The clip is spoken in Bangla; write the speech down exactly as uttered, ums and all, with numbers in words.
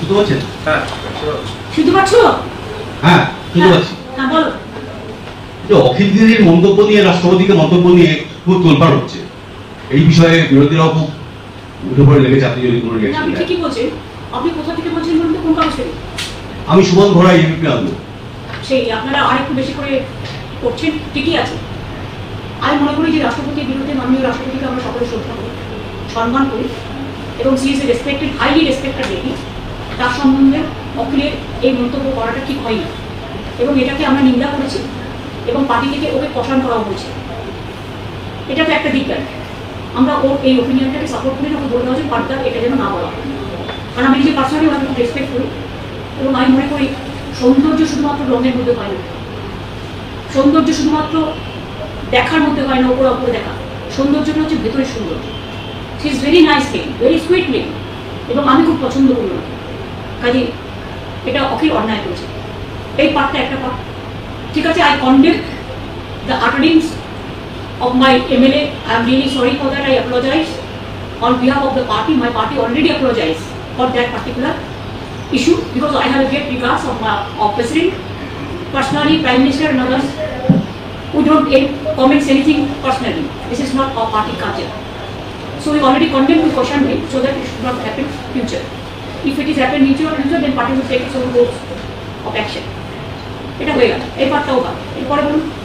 শুনতে পাচ্ছেন? হ্যাঁ শুনতে পাচ্ছ? হ্যাঁ শুনতে পাচ্ছি। হ্যাঁ বলো। যে অখিল দিদির মন্তব্য নিয়ে, রাষ্ট্রপতিকে মন্তব্য নিয়ে খুব তোলপাড় হচ্ছে, এই বিষয়ে বিরোধীরাও খুব উঠে পড়ে লেগেছে। আপনি যদি কোনো রিঅ্যাকশন আপনি ঠিকই বলছেন। আপনি কোথা থেকে বলছেন বলুন তো, কোন কাগজ থেকে? আমি সুমন ঘোড়া, ইউপি আনবো। সেই আপনারা আরেকটু বেশি করে করছেন, ঠিকই আছে। আমি মনে করি যে রাষ্ট্রপতির বিরুদ্ধে মাননীয় রাষ্ট্রপতিকে আমরা সকলে শ্রদ্ধা করি, সম্মান করি, এবং she is a respected, highly respected lady. তার সম্বন্ধে অখিলের এই মন্তব্য করাটা ঠিক হয়নি, এবং এটাকে আমরা নিন্দা করেছি, এবং পার্টি থেকে ওকে কষান করাও হয়েছে। এটা তো একটা দিক গেল। আমরা ওর এই ওপিনিয়নটাকে সাপোর্ট করি না, ওকে বলে দেওয়া যে পার্টার এটা যেন না বলা হয়। কারণ আমি নিজে পার্সোনালি ওনাকে খুব রেসপেক্ট করি, এবং আমি মনে করি সৌন্দর্য শুধুমাত্র রঙের মধ্যে হয় না, সৌন্দর্য শুধুমাত্র দেখার মধ্যে হয় না, ওপরে ওপরে দেখা। সৌন্দর্যটা হচ্ছে ভেতরের সৌন্দর্য। সি ইজ ভেরি নাইস মেয়ে, ভেরি সুইট মেয়ে, এবং আমি খুব পছন্দ করি না। কাজে এটা অখিল অন্যায় করেছে। এই পার্টটা একটা পার্ট, ঠিক আছে। I condemn the utterings of my M L A. I am really sorry for that. I apologize on behalf of the party. My party already apologized for that particular issue, because I have a great regards of my of President, personally, Prime Minister and others. We don't comment anything personally. This is not our party culture. So we already condemned the question him, so that it should not happen in future. If it is happen in future, future then party will take its own course of action. এটা হয়ে গেল, এই পার্টটাও বা এরপরে বলুন।